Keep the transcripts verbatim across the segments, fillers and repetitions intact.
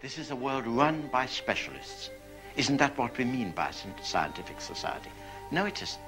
This is a world run by specialists. Isn't that what we mean by scientific society? No, it isn't.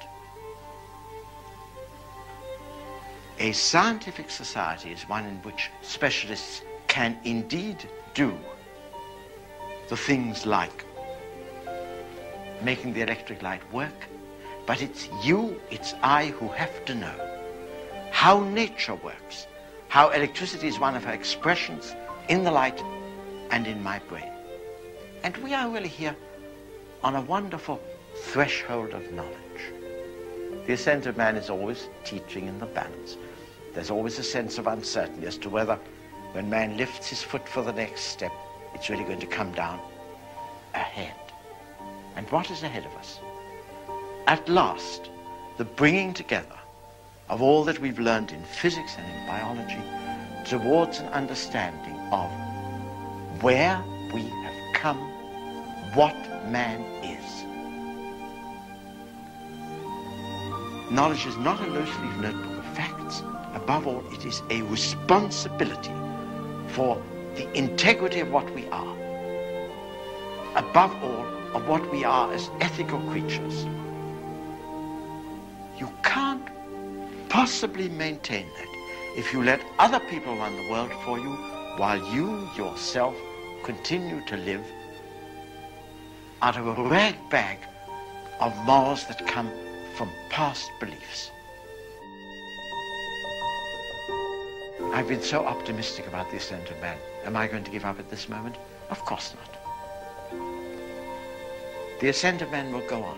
A scientific society is one in which specialists can indeed do the things like making the electric light work, but it's you, it's I who have to know how nature works, how electricity is one of her expressions in the light and in my brain. And we are really here on a wonderful threshold of knowledge. The ascent of man is always teaching in the balance. There's always a sense of uncertainty as to whether, when man lifts his foot for the next step, it's really going to come down ahead. And what is ahead of us? At last, the bringing together of all that we've learned in physics and in biology towards an understanding of where we have come, what man is. Knowledge is not a loose-leaf notebook of facts. Above all, it is a responsibility for the integrity of what we are. Above all, of what we are as ethical creatures. You can't possibly maintain that if you let other people run the world for you while you yourself continue to live out of a rag bag of morals that come from past beliefs. I've been so optimistic about the ascent of man. Am I going to give up at this moment? Of course not. The ascent of man will go on.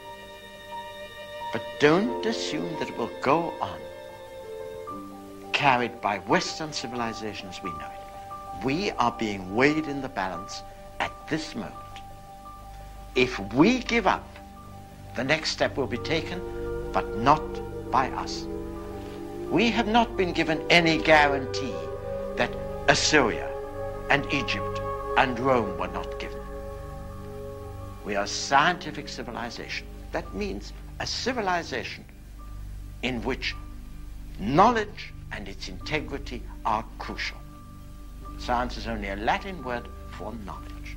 But don't assume that it will go on carried by Western civilization as we know it. We are being weighed in the balance at this moment. If we give up, the next step will be taken, but not by us. We have not been given any guarantee that Assyria and Egypt and Rome were not given. We are a scientific civilization. That means a civilization in which knowledge and its integrity are crucial. Science is only a Latin word for knowledge.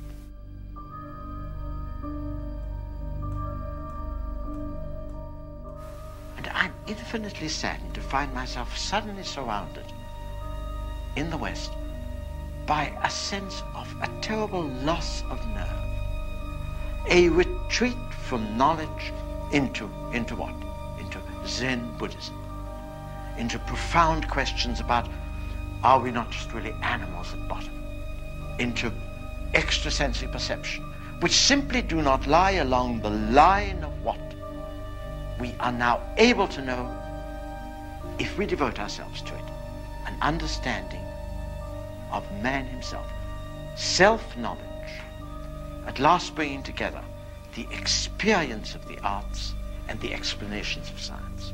And I'm infinitely saddened to find myself suddenly surrounded in the West by a sense of a terrible loss of nerve. A retreat from knowledge into, into what? Into Zen Buddhism. Into profound questions about, are we not just really animals at bottom? Into extrasensory perception, which simply do not lie along the line of what we are now able to know if we devote ourselves to it. An understanding of man himself. Self-knowledge, at last bringing together the experience of the arts and the explanations of science.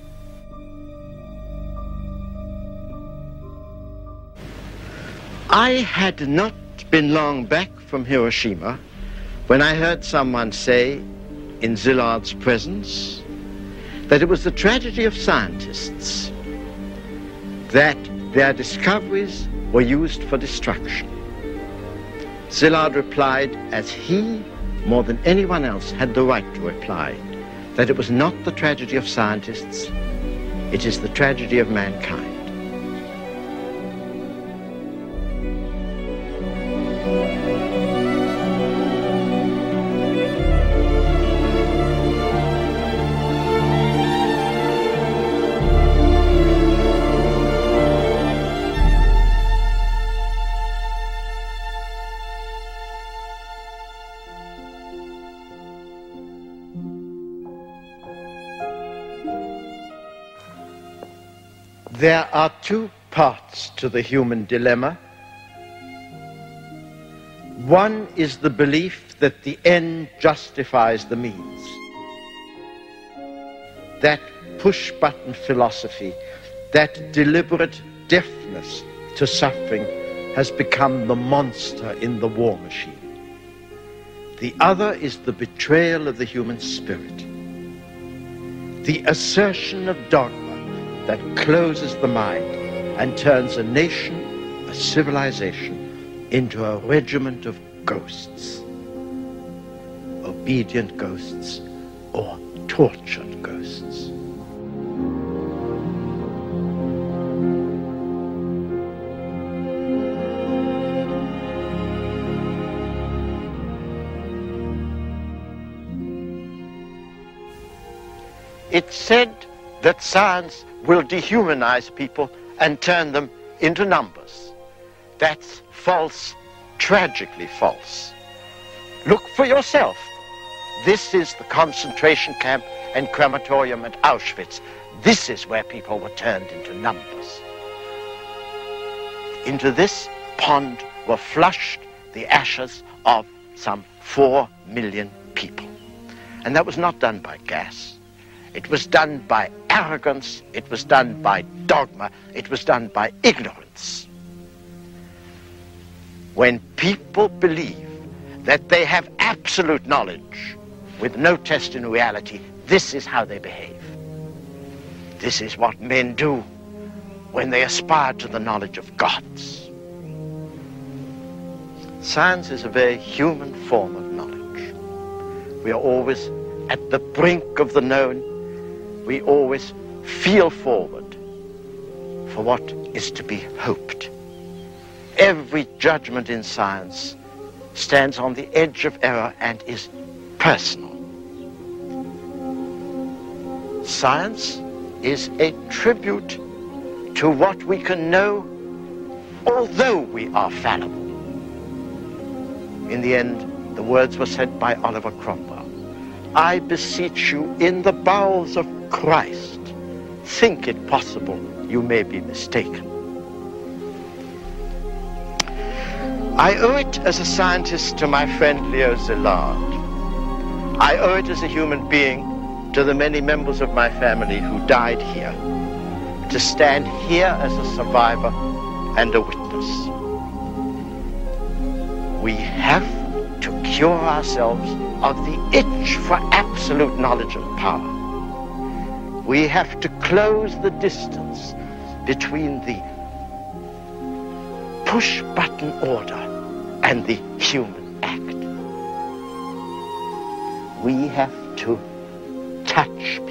I had not been long back from Hiroshima when I heard someone say, in Szilard's presence, that it was the tragedy of scientists that their discoveries were used for destruction. Szilard replied, as he, more than anyone else, had the right to reply, that it was not the tragedy of scientists, it is the tragedy of mankind. There are two parts to the human dilemma. One is the belief that the end justifies the means. That push-button philosophy, that deliberate deafness to suffering has become the monster in the war machine. The other is the betrayal of the human spirit. The assertion of dogma that closes the mind and turns a nation, a civilization, into a regiment of ghosts, obedient ghosts or tortured ghosts. It's said that science will dehumanize people and turn them into numbers. That's false, tragically false. Look for yourself. This is the concentration camp and crematorium at Auschwitz. This is where people were turned into numbers. Into this pond were flushed the ashes of some four million people. And that was not done by gas. It was done by arrogance, it was done by dogma, it was done by ignorance. When people believe that they have absolute knowledge with no test in reality, this is how they behave. This is what men do when they aspire to the knowledge of gods. Science is a very human form of knowledge. We are always at the brink of the known. We always feel forward for what is to be hoped. Every judgment in science stands on the edge of error and is personal. Science is a tribute to what we can know, although we are fallible. In the end, the words were said by Oliver Cromwell. I beseech you in the bowels of Christ, think it possible you may be mistaken. I owe it as a scientist to my friend Leo Szilard. I owe it as a human being to the many members of my family who died here, to stand here as a survivor and a witness. We have to cure ourselves of the itch for absolute knowledge and power. We have to close the distance between the push-button order and the human act. We have to touch